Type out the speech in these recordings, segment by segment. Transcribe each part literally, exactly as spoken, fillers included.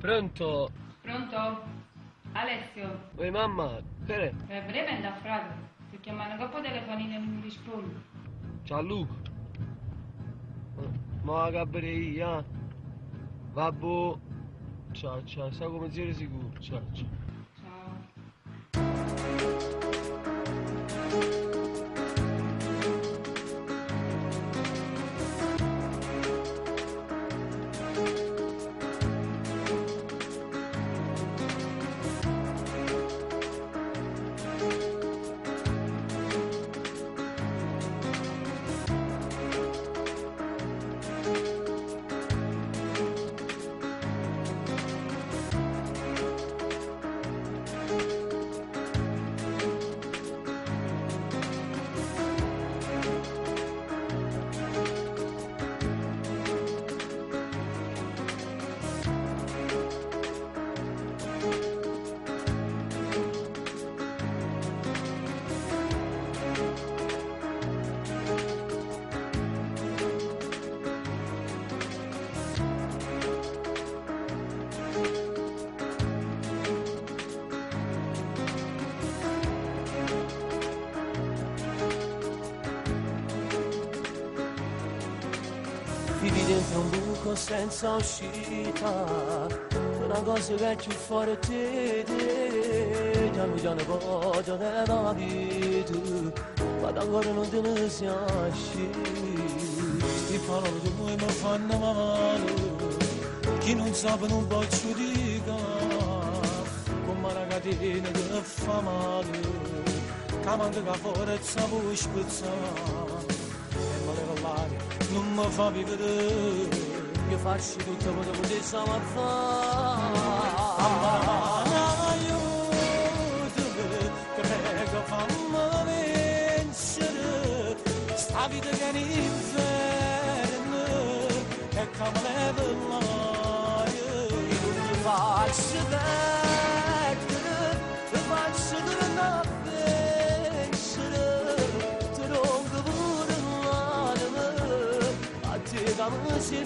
Pronto? Pronto? Alessio? Oi mamma, che Per breve è da frate. Ti chiamano dopo telefonino e non mi rispondi. Ciao Luca. Ma che bere io, eh? Vabbè. Ciao, ciao, sta come zero sicuro. Ciao, ciao. Ciao. Vivi dentro un buco senza uscita, una cosa che è più forte di te, piano piano poi te ne vai tu, ma ancora non te ne si esci. Sti parole tue mi fanno male, chi non sa non posso dire, come una catena che fa male, che manca la forza può spezzare, e male l'aria non mi fa vivere, Io faccio tutto quello che potessimo fare. mamma aiutami, ti prego fammi vincere, sta vita che è un inferno, e che mi leva l'aria. Io non ti faccio perdere, ti faccio tornare a vincere, ti rompo pure l'anima, a te che mi si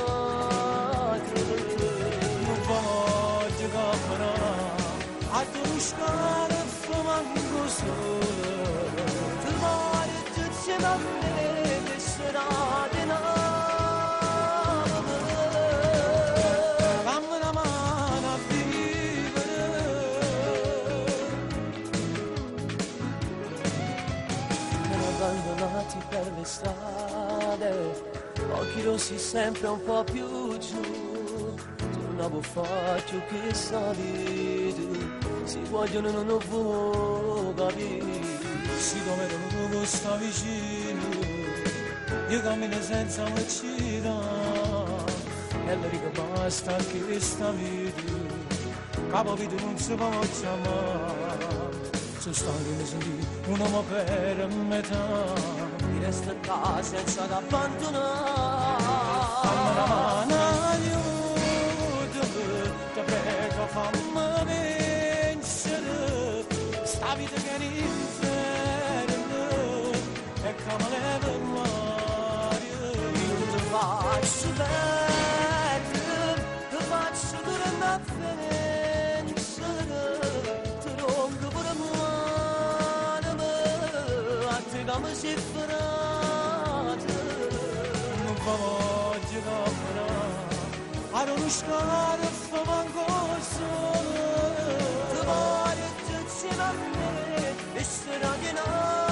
frate. Non voglio capire, a tu uscire manco solo, Ti voglio tutti insieme a me, che sarà di noi. dammi una mano a vivere. Abbandonati per le strade, occhi rossi sempre un po' più giù, tornavo faccio che salite, si vogliono non vuoi capire. Si dove tu sta vicino, io cammino senza uccida, e le dico basta che sta vita, capo vita non si può chiamare, sono stanco di sentire un uomo per metà. Mi resta qua senza da abbandonare. Fammi una mano, aiutami, ti prego fammi vincere, sta vita che è un inferno, e che mi leva l'aria. Io non ti faccio perdere, ti faccio tornare a vincere, ti rompo pure l'anima, a te che mi si frate. Non voglio capire, a non uscire fa manco solo. Ti voglio tutti insieme a me, e sarà di noi.